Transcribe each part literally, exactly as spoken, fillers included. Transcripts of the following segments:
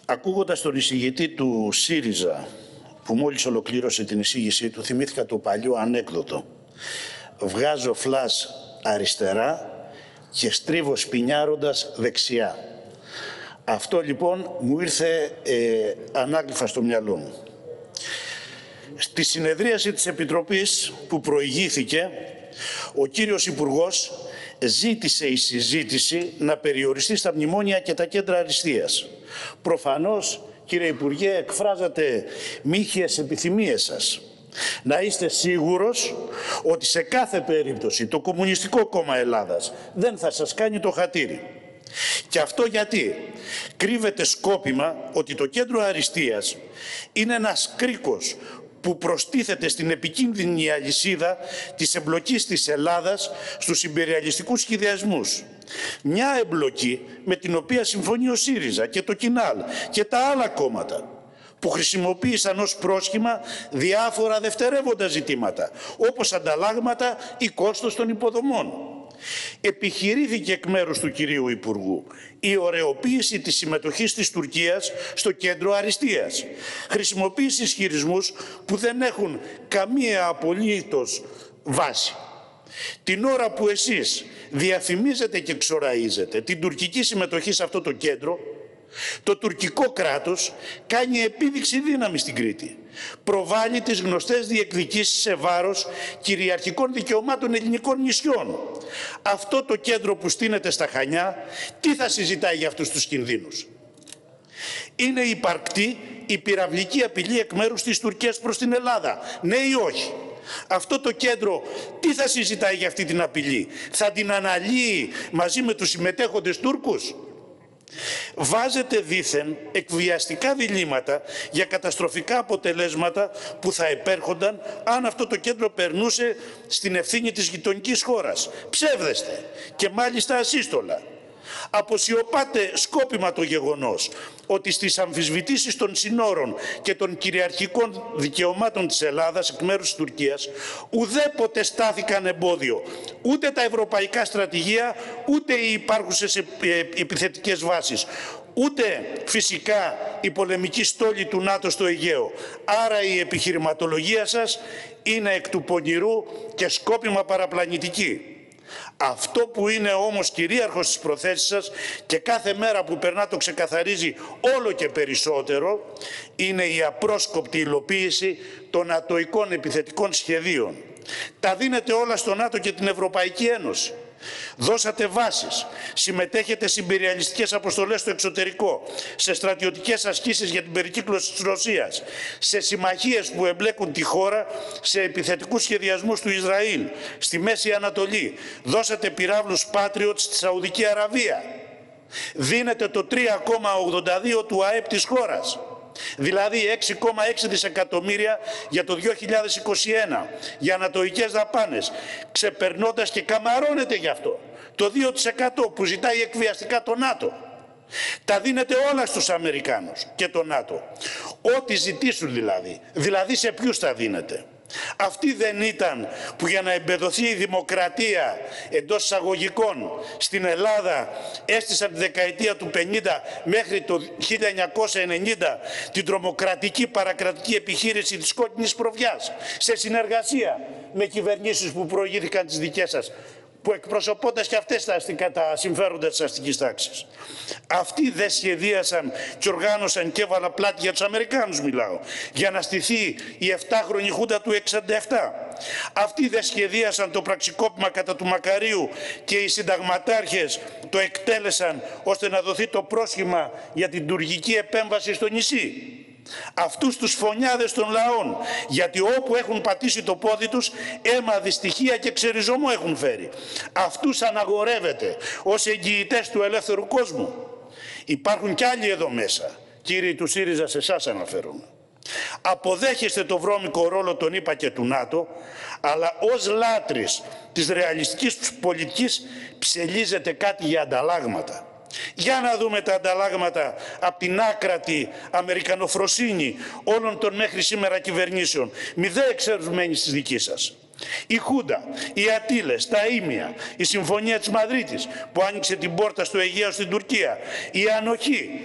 Ακούγοντας τον εισηγητή του ΣΥΡΙΖΑ, που μόλις ολοκλήρωσε την εισήγησή του, θυμήθηκα το παλιό ανέκδοτο. Βγάζω φλας αριστερά και στρίβω σπινιάροντας δεξιά. Αυτό λοιπόν μου ήρθε ε, ανάγλυφα στο μυαλό μου. Στη συνεδρίαση της Επιτροπής που προηγήθηκε, ο κύριος Υπουργός ζήτησε η συζήτηση να περιοριστεί στα μνημόνια και τα κέντρα αριστείας. Προφανώς, κύριε Υπουργέ, εκφράζατε μύχιες επιθυμίες σας. Να είστε σίγουρος ότι σε κάθε περίπτωση το Κομμουνιστικό Κόμμα Ελλάδας δεν θα σας κάνει το χατήρι. Και αυτό γιατί κρύβεται σκόπιμα ότι το κέντρο αριστείας είναι ένας κρίκος που προστίθεται στην επικίνδυνη αλυσίδα της εμπλοκής της Ελλάδας στους ιμπεριαλιστικούς σχεδιασμούς. Μια εμπλοκή με την οποία συμφωνεί ο ΣΥΡΙΖΑ και το ΚΙΝΑΛ και τα άλλα κόμματα, που χρησιμοποίησαν ως πρόσχημα διάφορα δευτερεύοντα ζητήματα, όπως ανταλλάγματα ή κόστος των υποδομών. Επιχειρήθηκε εκ μέρους του κυρίου Υπουργού η ωρεοποίηση της συμμετοχής της Τουρκίας στο κέντρο αριστείας. Χρησιμοποίησε ισχυρισμούς που δεν έχουν καμία απολύτως βάση. Την ώρα που εσείς διαφημίζετε και εξοραίζετε την τουρκική συμμετοχή σε αυτό το κέντρο, το τουρκικό κράτος κάνει επίδειξη δύναμη στην Κρήτη. Προβάλλει τις γνωστές διεκδικήσεις σε βάρος κυριαρχικών δικαιωμάτων ελληνικών νησιών. Αυτό το κέντρο που στείνεται στα Χανιά, τι θα συζητάει για αυτούς τους κινδύνους? Είναι υπαρκτή η πυραυλική απειλή εκ μέρους της Τουρκίας προς την Ελλάδα? Ναι ή όχι? Αυτό το κέντρο τι θα συζητάει για αυτή την απειλή? Θα την αναλύει μαζί με τους συμμετέχοντες Τούρκους? Βάζετε δήθεν εκβιαστικά διλήμματα για καταστροφικά αποτελέσματα που θα επέρχονταν αν αυτό το κέντρο περνούσε στην ευθύνη της γειτονικής χώρας. Ψεύδεστε και μάλιστα ασύστολα. Αποσιωπάτε σκόπιμα το γεγονός ότι στις αμφισβητήσεις των συνόρων και των κυριαρχικών δικαιωμάτων της Ελλάδας εκ μέρους της Τουρκίας ουδέποτε στάθηκαν εμπόδιο ούτε τα ευρωπαϊκά στρατηγία, ούτε οι υπάρχουσες επιθετικές βάσεις, ούτε φυσικά η πολεμική στόλη του ΝΑΤΟ στο Αιγαίο. Άρα η επιχειρηματολογία σας είναι εκ του πονηρού και σκόπιμα παραπλανητική. Αυτό που είναι όμως κυρίαρχο στις προθέσεις σας και κάθε μέρα που περνά το ξεκαθαρίζει όλο και περισσότερο, είναι η απρόσκοπτη υλοποίηση των νατοικών επιθετικών σχεδίων. Τα δίνετε όλα στο ΝΑΤΟ και την Ευρωπαϊκή Ένωση. Δώσατε βάσεις, συμμετέχετε σε ιμπεριαλιστικές αποστολές στο εξωτερικό, σε στρατιωτικές ασκήσεις για την περικύκλωση της Ρωσίας, σε συμμαχίες που εμπλέκουν τη χώρα σε επιθετικούς σχεδιασμούς του Ισραήλ, στη Μέση Ανατολή. Δώσατε πυράβλους Patriot στη Σαουδική Αραβία. Δίνετε το τρία κόμμα ογδόντα δύο του ΑΕΠ της χώρας. Δηλαδή έξι κόμμα έξι δισεκατομμύρια για το δύο χιλιάδες είκοσι ένα για ανατοικές δαπάνες, ξεπερνώντας και καμαρώνετε γι' αυτό το δύο τοις εκατό που ζητάει εκβιαστικά το ΝΑΤΟ. Τα δίνετε όλα στους Αμερικάνους και το ΝΑΤΟ. Ό,τι ζητήσουν δηλαδή. Δηλαδή σε ποιους τα δίνετε? Αυτοί δεν ήταν που για να εμπεδοθεί η δημοκρατία εντός εισαγωγικών στην Ελλάδα έστησαν τη δεκαετία του πενήντα μέχρι το χίλια εννιακόσια ενενήντα την τρομοκρατική παρακρατική επιχείρηση της κόκκινης προβιάς σε συνεργασία με κυβερνήσεις που προηγήθηκαν τις δικές σας, που εκπροσωπώντας και αυτές τα, αστικά, τα συμφέροντα της αστικής τάξης. Αυτοί δεν σχεδίασαν και οργάνωσαν και έβαλα πλάτη για τους Αμερικάνους μιλάω, για να στηθεί η εφτάχρονη χούντα του εξήντα επτά. Αυτοί δεν σχεδίασαν το πραξικόπημα κατά του Μακαρίου και οι συνταγματάρχες το εκτέλεσαν ώστε να δοθεί το πρόσχημα για την τουρκική επέμβαση στο νησί. Αυτούς τους φωνιάδες των λαών, γιατί όπου έχουν πατήσει το πόδι τους αίμα, δυστυχία και ξεριζωμό έχουν φέρει. Αυτούς αναγορεύεται ως εγγυητές του ελεύθερου κόσμου. Υπάρχουν κι άλλοι εδώ μέσα, κύριοι του ΣΥΡΙΖΑ, σε εσάς αναφέρομαι. Αποδέχεστε το βρώμικο ρόλο των ΗΠΑ και του ΝΑΤΟ, αλλά ως λάτρης της ρεαλιστικής πολιτικής ψελίζετε κάτι για ανταλλάγματα. Για να δούμε τα ανταλλάγματα από την άκρατη αμερικανοφροσύνη όλων των μέχρι σήμερα κυβερνήσεων, μηδέ εξαιρουμένη στις δικής σας. Η Χούντα, οι Ατήλες, τα Ήμια, η Συμφωνία της Μαδρίτης που άνοιξε την πόρτα στο Αιγαίο στην Τουρκία, η ανοχή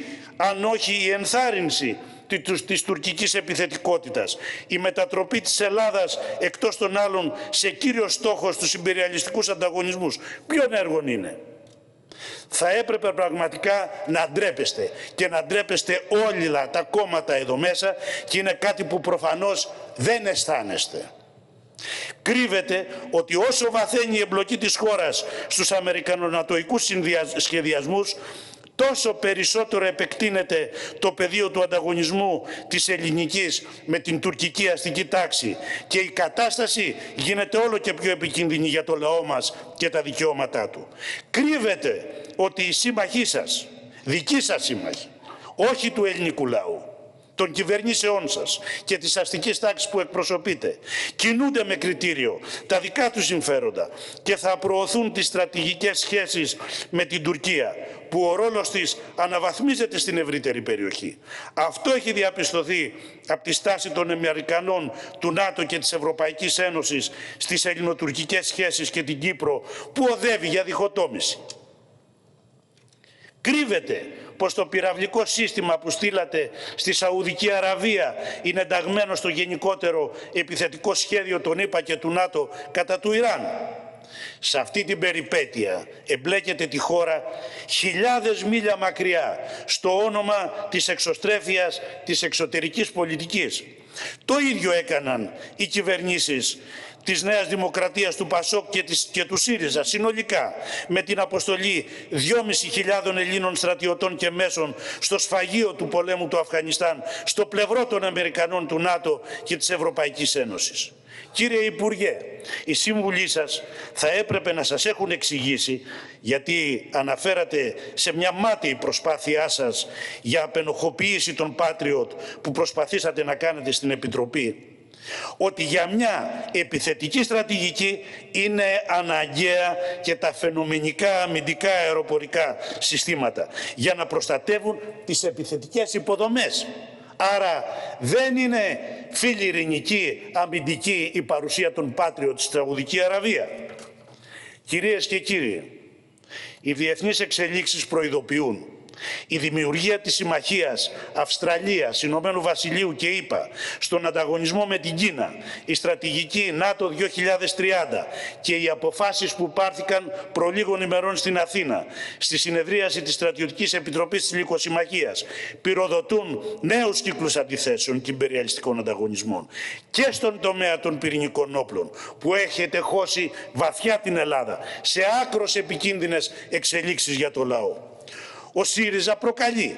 αν όχι η ενθάρρυνση της τουρκικής επιθετικότητας, η μετατροπή της Ελλάδας εκτός των άλλων σε κύριο στόχο στους ιμπεριαλιστικούς ανταγωνισμούς. Ποιον έργο είναι? Θα έπρεπε πραγματικά να ντρέπεστε και να ντρέπεστε όλα τα κόμματα εδώ μέσα, και είναι κάτι που προφανώς δεν αισθάνεστε. Κρύβεται ότι όσο βαθαίνει η εμπλοκή της χώρας στους αμερικανονατοικούς σχεδιασμούς, τόσο περισσότερο επεκτείνεται το πεδίο του ανταγωνισμού της ελληνικής με την τουρκική αστική τάξη και η κατάσταση γίνεται όλο και πιο επικίνδυνη για το λαό μας και τα δικαιώματά του. Κρύβεται ότι οι σύμμαχοί σας, δικοί σας σύμμαχοι, όχι του ελληνικού λαού, των κυβερνήσεών σας και της αστικής τάξης που εκπροσωπείτε, κινούνται με κριτήριο τα δικά τους συμφέροντα και θα προωθούν τις στρατηγικές σχέσεις με την Τουρκία, που ο ρόλος της αναβαθμίζεται στην ευρύτερη περιοχή. Αυτό έχει διαπιστωθεί από τη στάση των Αμερικανών, του ΝΑΤΟ και της Ευρωπαϊκής Ένωσης στις ελληνοτουρκικές σχέσεις και την Κύπρο, που οδεύει για διχοτόμηση. Κρύβεται πως το πυραυλικό σύστημα που στείλατε στη Σαουδική Αραβία είναι ενταγμένο στο γενικότερο επιθετικό σχέδιο των ΗΠΑ και του ΝΑΤΟ κατά του Ιράν. Σε αυτή την περιπέτεια εμπλέκεται τη χώρα χιλιάδες μίλια μακριά στο όνομα της εξωστρέφειας της εξωτερικής πολιτικής. Το ίδιο έκαναν οι κυβερνήσεις της Νέας Δημοκρατίας, του Πασόκ και, της, και του ΣΥΡΙΖΑ συνολικά, με την αποστολή δυόμισι χιλιάδων Ελλήνων στρατιωτών και μέσων στο σφαγείο του πολέμου του Αφγανιστάν, στο πλευρό των Αμερικανών, του ΝΑΤΟ και της Ευρωπαϊκής Ένωσης. Κύριε Υπουργέ, οι σύμβουλοι σας θα έπρεπε να σας έχουν εξηγήσει, γιατί αναφέρατε σε μια μάταιη προσπάθειά σας για απενοχοποίηση των Patriot που προσπαθήσατε να κάνετε στην Επιτροπή, ότι για μια επιθετική στρατηγική είναι αναγκαία και τα φαινομενικά αμυντικά αεροπορικά συστήματα για να προστατεύουν τις επιθετικές υποδομές. Άρα δεν είναι φίλη ειρηνική αμυντική η παρουσία των Patriot στη Σαουδική Αραβία. Κυρίες και κύριοι, οι διεθνείς εξελίξεις προειδοποιούν. Η δημιουργία της συμμαχίας Αυστραλίας, Ηνωμένου Βασιλείου και ΗΠΑ στον ανταγωνισμό με την Κίνα, η στρατηγική ΝΑΤΟ δύο χιλιάδες τριάντα και οι αποφάσεις που πάρθηκαν προ λίγων ημερών στην Αθήνα στη συνεδρίαση της Στρατιωτικής Επιτροπής της Λυκοσυμμαχίας πυροδοτούν νέους κύκλους αντιθέσεων και ιμπεριαλιστικών ανταγωνισμών και στον τομέα των πυρηνικών όπλων, που έχετε χώσει βαθιά την Ελλάδα σε άκρως επικίνδυνες εξελίξεις για το λαό. Ο ΣΥΡΙΖΑ προκαλεί.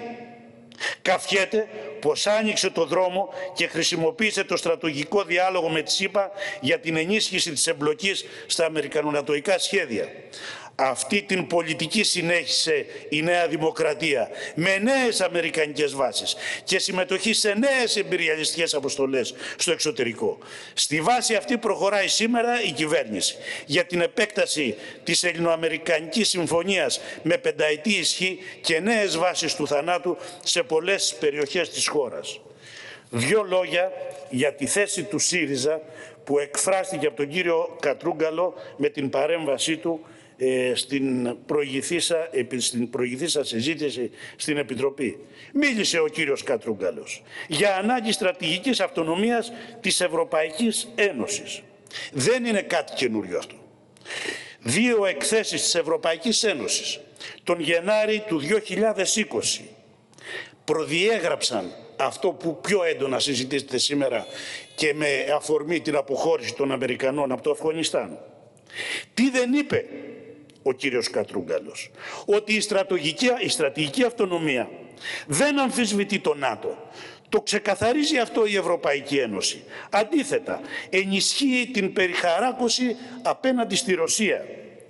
Καφιέται πως άνοιξε το δρόμο και χρησιμοποίησε το στρατηγικό διάλογο με τις ΗΠΑ για την ενίσχυση της εμπλοκής στα αμερικανονατοϊκά σχέδια. Αυτή την πολιτική συνέχισε η Νέα Δημοκρατία με νέες αμερικανικές βάσεις και συμμετοχή σε νέες εμπειριαλιστικές αποστολές στο εξωτερικό. Στη βάση αυτή προχωράει σήμερα η κυβέρνηση για την επέκταση της Ελληνοαμερικανικής Συμφωνίας με πενταετή ισχύ και νέες βάσεις του θανάτου σε πολλές περιοχές της χώρας. Δύο λόγια για τη θέση του ΣΥΡΙΖΑ που εκφράστηκε από τον κύριο Κατρούγκαλο με την παρέμβασή του στην προηγηθήσα, στην προηγηθήσα συζήτηση στην Επιτροπή. Μίλησε ο κύριος Κατρούγκαλος για ανάγκη στρατηγικής αυτονομίας της Ευρωπαϊκής Ένωσης. Δεν είναι κάτι καινούριο αυτό. Δύο εκθέσεις της Ευρωπαϊκής Ένωσης τον Γενάρη του δύο χιλιάδες είκοσι προδιέγραψαν αυτό που πιο έντονα συζητήσετε σήμερα και με αφορμή την αποχώρηση των Αμερικανών από το Αφγανιστάν. Τι δεν είπε ο κύριος Κατρούγκαλος? Ότι η στρατηγική, η στρατηγική αυτονομία δεν αμφισβητεί το ΝΑΤΟ. Το ξεκαθαρίζει αυτό η Ευρωπαϊκή Ένωση. Αντίθετα, ενισχύει την περιχαράκωση απέναντι στη Ρωσία.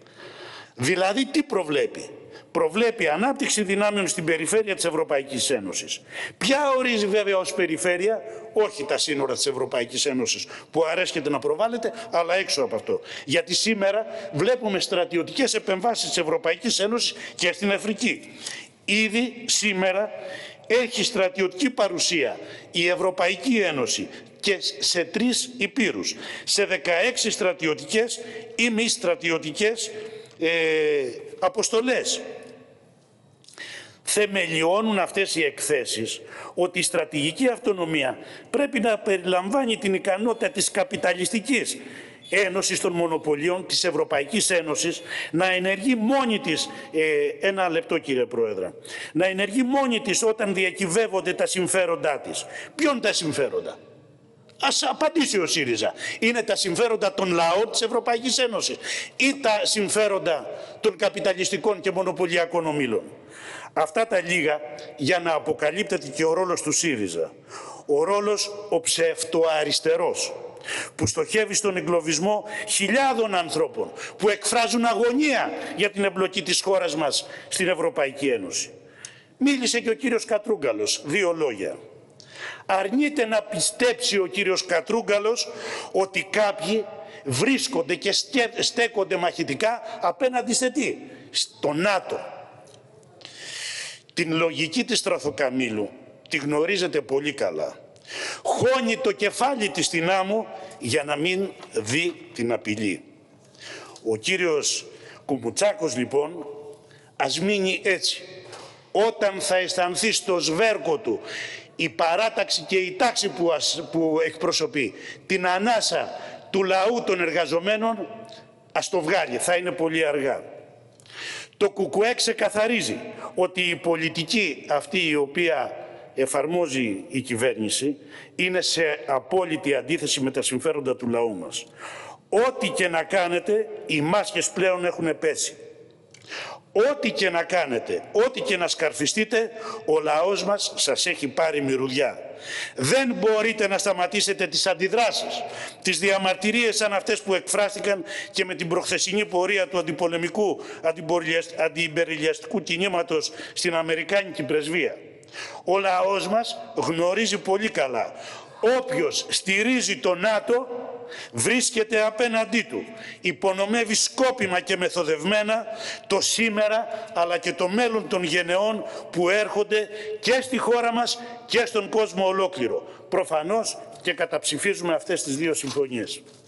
Δηλαδή τι προβλέπει? Προβλέπει ανάπτυξη δυνάμεων στην περιφέρεια της Ευρωπαϊκής Ένωσης. Ποια ορίζει βέβαια ως περιφέρεια? Όχι τα σύνορα της Ευρωπαϊκής Ένωσης που αρέσκεται να προβάλλεται, αλλά έξω από αυτό. Γιατί σήμερα βλέπουμε στρατιωτικές επεμβάσεις της Ευρωπαϊκής Ένωσης και στην Αφρική. Ήδη σήμερα έχει στρατιωτική παρουσία η Ευρωπαϊκή Ένωση και σε τρεις υπήρους, σε δεκαέξι στρατιωτικές ή μη στρατιωτικές ε, αποστολές. Θεμελιώνουν αυτές οι εκθέσεις ότι η στρατηγική αυτονομία πρέπει να περιλαμβάνει την ικανότητα της καπιταλιστικής Ένωσης των Μονοπωλίων της Ευρωπαϊκής Ένωσης να ενεργεί μόνη της, ε, ένα λεπτό κύριε Πρόεδρε, να ενεργεί μόνη της όταν διακυβεύονται τα συμφέροντά της. Ποιον τα συμφέροντα? Ας απαντήσει ο ΣΥΡΙΖΑ. Είναι τα συμφέροντα των λαών της Ευρωπαϊκής Ένωσης ή τα συμφέροντα των καπιταλιστικών και μονοπωλιακών ομίλων? Αυτά τα λίγα για να αποκαλύπτεται και ο ρόλος του ΣΥΡΙΖΑ. Ο ρόλος ο ψευτοαριστερός που στοχεύει στον εγκλωβισμό χιλιάδων ανθρώπων που εκφράζουν αγωνία για την εμπλοκή της χώρας μας στην Ευρωπαϊκή Ένωση. Μίλησε και ο κύριος Κατρούγκαλος, δύο λόγια. Αρνείται να πιστέψει ο κύριος Κατρούγκαλος ότι κάποιοι βρίσκονται και στέκονται μαχητικά απέναντι σε τι? Στο ΝΑΤΟ. Την λογική της Στραθοκαμήλου τη γνωρίζετε πολύ καλά. Χώνει το κεφάλι της στην άμμο για να μην δει την απειλή. Ο κύριος Κουμουτσάκος λοιπόν ας μείνει έτσι. Όταν θα αισθανθεί στο σβέρκο του η παράταξη και η τάξη που, ας, που εκπροσωπεί, την ανάσα του λαού των εργαζομένων, ας το βγάλει, θα είναι πολύ αργά. Το ΚΚΕ ξεκαθαρίζει ότι η πολιτική αυτή η οποία εφαρμόζει η κυβέρνηση είναι σε απόλυτη αντίθεση με τα συμφέροντα του λαού μας. Ό,τι και να κάνετε, οι μάσκες πλέον έχουν πέσει. Ό,τι και να κάνετε, ό,τι και να σκαρφιστείτε, ο λαός μας σας έχει πάρει μυρουδιά. Δεν μπορείτε να σταματήσετε τις αντιδράσεις, τις διαμαρτυρίες σαν αυτές που εκφράστηκαν και με την προχθεσινή πορεία του αντιπολεμικού, αντιυμπεριλιαστικού κινήματος στην Αμερικάνικη πρεσβεία. Ο λαός μας γνωρίζει πολύ καλά. Όποιος στηρίζει το ΝΑΤΟ βρίσκεται απέναντί του. Υπονομεύει σκόπιμα και μεθοδευμένα το σήμερα αλλά και το μέλλον των γενεών που έρχονται και στη χώρα μας και στον κόσμο ολόκληρο. Προφανώς και καταψηφίζουμε αυτές τις δύο συμφωνίες.